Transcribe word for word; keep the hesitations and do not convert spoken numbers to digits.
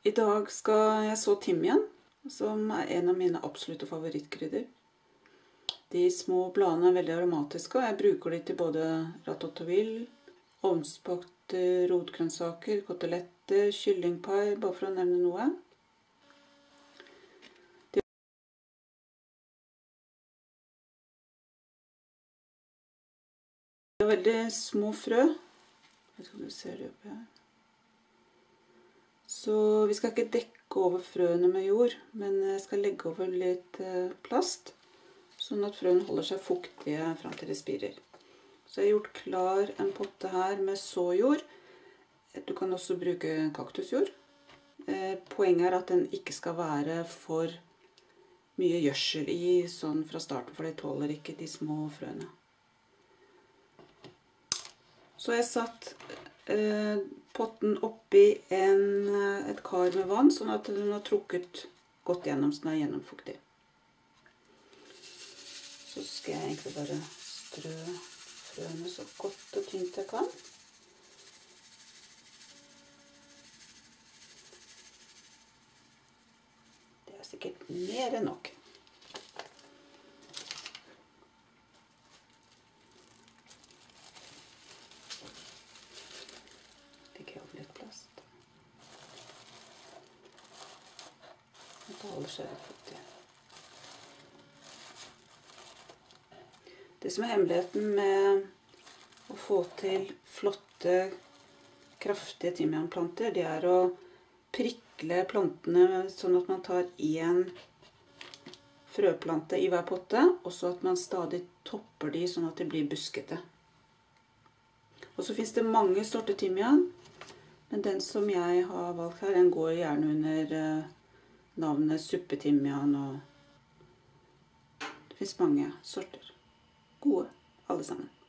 I dag skal jeg så timian, som er en av mine absolutte favorittkrydder. De små bladene er veldig aromatiske, og jeg bruker de til både ratatouille, ovnsbakte rotgrønnsaker, koteletter, kyllingpai, bare for å nevne noe. Det er veldig små frø. Jeg vet ikke om du ser det oppi her. Så vi skal ikke dekke over frøene med jord, men jeg skal legge over litt plast, sånn at frøene holder seg fuktige frem til de spirer. Så jeg har gjort klar en potte her med såjord. Du kan også bruke kaktusjord. Poenget er at den ikke skal være for mye gjødsel i sånn fra starten, for det tåler ikke de små frøene. Så jeg satt eh, potten oppi en, et kar med vann, sånn at den har trukket godt gjennom, så den er gjennomfuktig. Så skal jeg egentlig bare strø frøene så godt og tynt jeg kan. Det er sikkert mer enn nok. Det som er hemmeligheten med å få til flotte, kraftige timianplanter, det er å prikle plantene sånn at man tar en frøplante i hver potte, og så at man stadig topper de sånn at de blir buskete. Og så finnes det mange sorter timian, men den som jeg har valgt her, den går gjerne under navnet suppetimian, og det finnes mange sorter. Gode, alle sammen.